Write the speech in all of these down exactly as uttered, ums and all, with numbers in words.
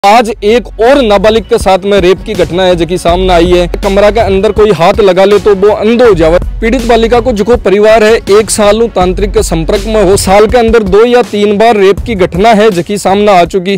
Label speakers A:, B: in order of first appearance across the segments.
A: आज एक और नाबालिग के साथ में रेप की घटना है जो कि सामने आई है। कमरा के अंदर कोई हाथ लगा ले तो वो अंध हो जावे। पीड़ित बालिका को जो परिवार है एक साल तांत्रिक के संपर्क में हो, साल के अंदर दो या तीन बार रेप की घटना है जो कि सामने आ चुकी।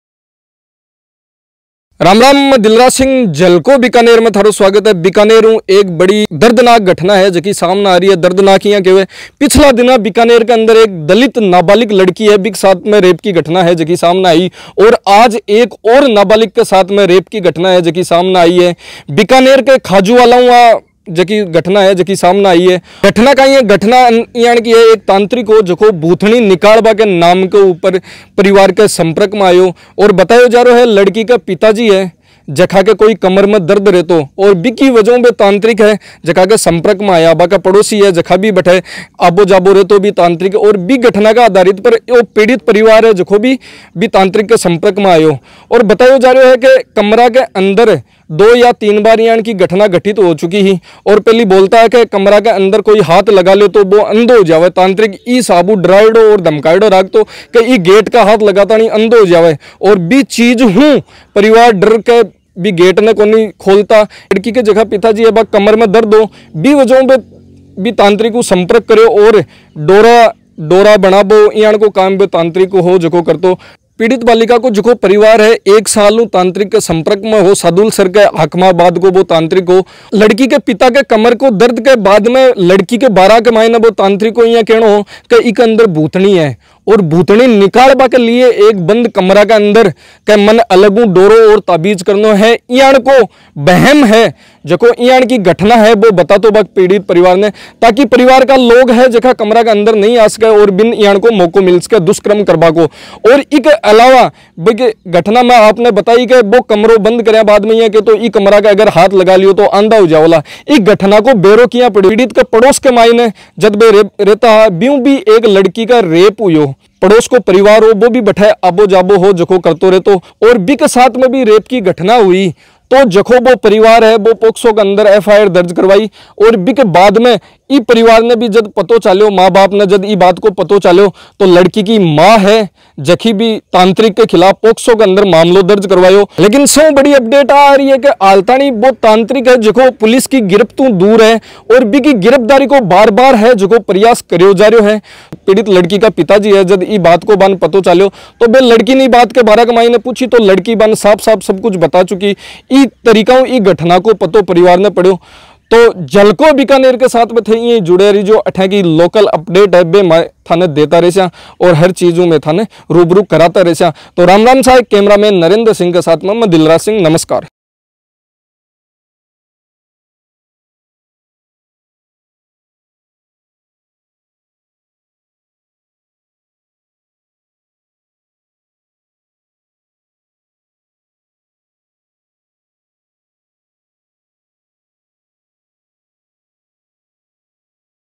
A: राम राम, दिलराज सिंह जलको बीकानेर में थारो स्वागत है। बीकानेर एक बड़ी दर्दनाक घटना है जो कि सामने आ रही है। दर्दनाक यहाँ के पिछला दिन बीकानेर के अंदर एक दलित नाबालिग लड़की है बिक साथ में रेप की घटना है जो कि सामने आई, और आज एक और नाबालिग के साथ में रेप की घटना है जो कि सामने आई है। बीकानेर के खाजूवाला जकी घटना है जकी सामने आई है। घटना का ये घटना यानी कि एक तांत्रिक हो जो भूतनी निकालबा के नाम के ऊपर परिवार के संपर्क में आयो, और बतायो जा रहा है लड़की का पिताजी है जखा के कोई कमर में दर्द रहतो, और बिकी वजहों पे तांत्रिक है जखा के संपर्क में आया। बाका पड़ोसी है जखा भी बैठे आबो जाबो रहतो भी तांत्रिक, और बी घटना का आधारित पर वो पीड़ित परिवार है जो भी भी तांत्रिक के संपर्क में आयो। और बतायो जा रहा है कि कमरा के अंदर दो या तीन बार यानी की घटना घटित हो चुकी ही, और पहली बोलता है कि कमरा के अंदर कोई हाथ लगा ले तो वो अंध हो जावे। तांत्रिक ई साबू डराइडो और धमकाइडो राख तो कि ई गेट का हाथ लगाता नहीं अंध हो जावे, और बी चीज हूँ परिवार डर के भी गेट ने को नहीं खोलता। लड़की के जगह पिताजी है बा कमर में दर्द हो, बी वजहों पे भी तांत्रिक को संपर्क करे और डोरा डोरा बनाबो यान को काम भी तांत्रिक हो जो करतो। पीड़ित बालिका को जो परिवार है एक साल तांत्रिक के संपर्क में हो, सादुल सर के हकमाबाद को वो तांत्रिक हो। लड़की के पिता के कमर को दर्द के बाद में लड़की के बारह के मायने वो तांत्रिक को यहाँ कहना हो कि इक अंदर भूतनी है, और भूतनी निकालबा के लिए एक बंद कमरा के अंदर के मन अलगू डोरो और ताबीज करनो है। यान को बहम है जो यान की घटना है वो बता तो बाक पीड़ित परिवार ने, ताकि परिवार का लोग है जखा कमरा के अंदर नहीं आ सके और बिन यान को मौको मिल सके दुष्कर्म करबा को। और इक अलावा घटना में आपने बताई कि वो कमरों बंद करे बाद में यह कि तो ई कमरा का अगर हाथ लगा लियो तो आंधा हो जाओला। इस घटना को बेरो किया पीड़ित के पड़ोस के मायने जब बे रहता है ब्यूं भी एक लड़की का रेप हुई, पड़ोस को परिवार हो वो भी बैठे आबो जाबो हो जको करतो रहतो, और बी के साथ में भी रेप की घटना हुई तो जखो वो परिवार है वो पोक्सो के अंदर एफ आई आर दर्ज करवाई। और बी के बाद में ई परिवार ने भी जब पतो चालो, माँ बाप ने जब ई बात को पतो चालो तो लड़की की माँ है जखी भी तांत्रिक के खिलाफ पोक्सो के अंदर मामलो दर्ज करवायो। लेकिन सौ बड़ी अपडेट आ रही है कि आलतानी वो तांत्रिक है जो पुलिस की गिरफ्त तो दूर है, और बी की गिरफ्तारी को बार बार है जो प्रयास करियो जा रहा है। पीड़ित लड़की का पिताजी है जब ई बात को बन पतो चालो तो बे लड़की ने बात के बारह के मायने पूछी तो लड़की बन साफ साफ सब कुछ बता चुकी। ई तरीका ई घटना को पतो परिवार ने पढ़ो। तो जलको बीकानेर के साथ में थे ये जुड़े रही जो अठा की लोकल अपडेट है बे थाने देता रहे और हर चीजों में थाने रूबरू कराता रहे। तो राम राम साहब, कैमरा मैन नरेंद्र सिंह के साथ में मैं दिलराज सिंह, नमस्कार।